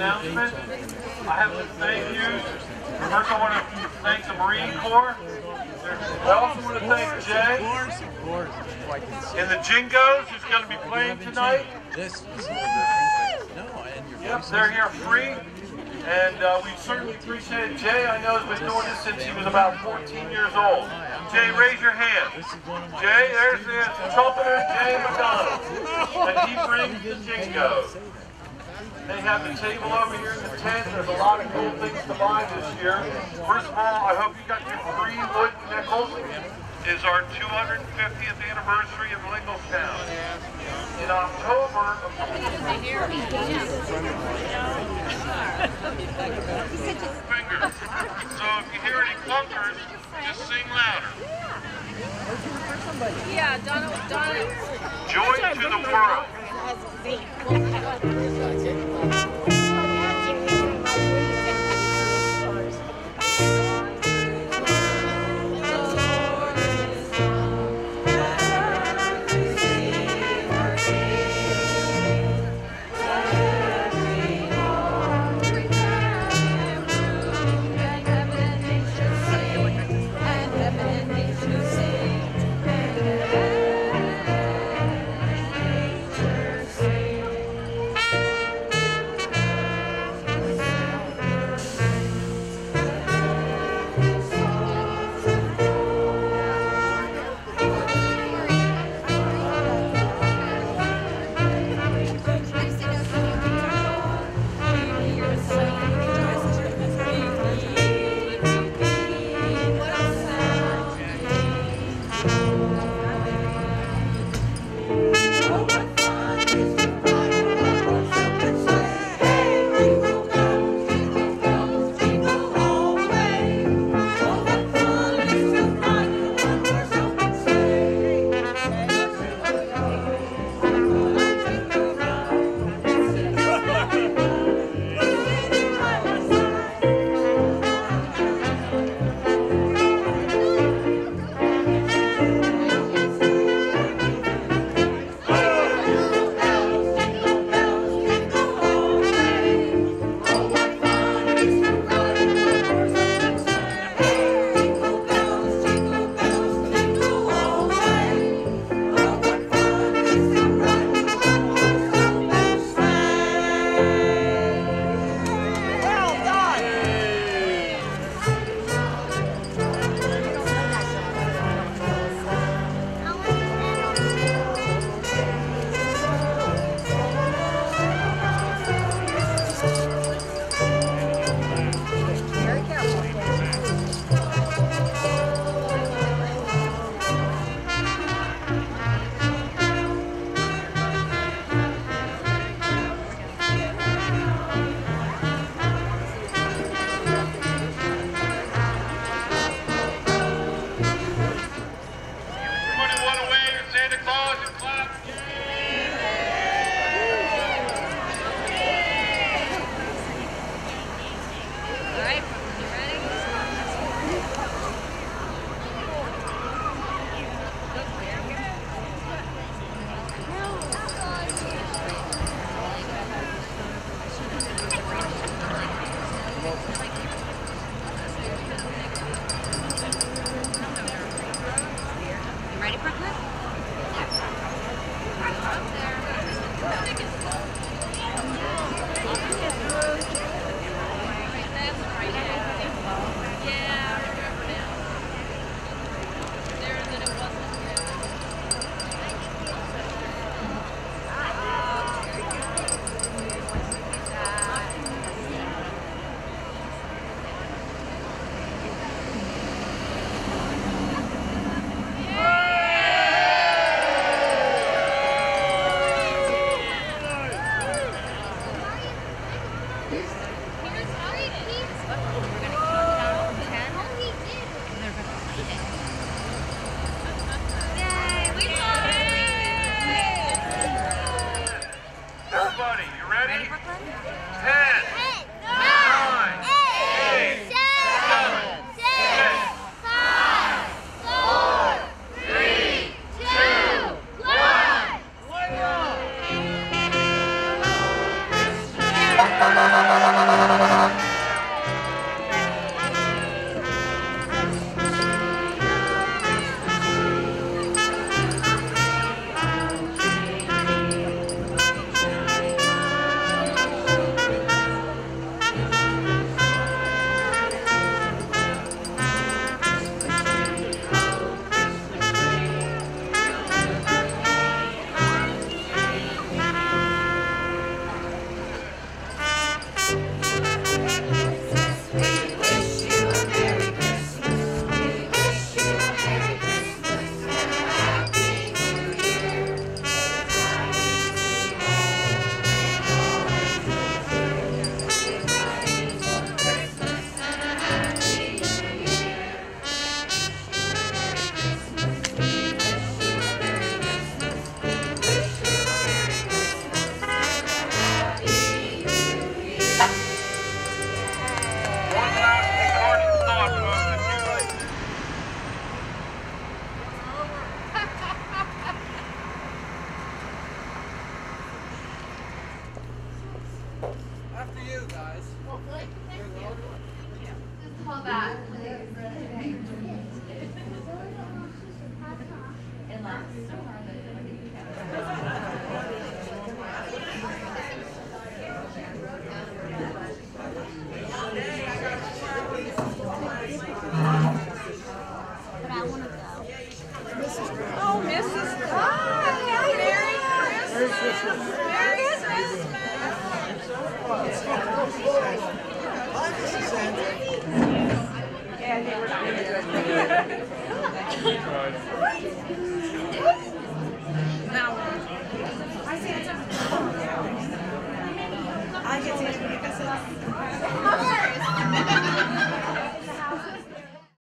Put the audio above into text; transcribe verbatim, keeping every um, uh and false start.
announcement. I have some thank yous. First, I want to thank the Marine Corps. I also want to thank Jay and the Jingos, who's going to be playing tonight. Yep, they're here free. And uh, we certainly appreciate it. Jay, I know, has been doing this since he was about fourteen years old. Jay, raise your hand. Jay, there's the trumpeter, Jay McDonald. And he brings the Jingos. They have the table over here in the tent. There's a lot of cool things to buy this year. First of all, I hope you got your free wood nickels. It is our two hundred fiftieth anniversary of Linglestown. In October of fingers. So if you hear any clunkers, just sing louder. Yeah, Donna, Donna. Joy to the world. Bye. After you guys. Hold that. Oh, Missus Todd! Merry Christmas! Merry Christmas! Yeah, they were really good. Now, I see it's a... I get to make a